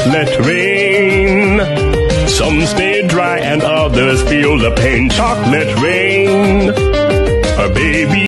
chocolate rain. Some stay dry and others feel the pain. Chocolate rain, a baby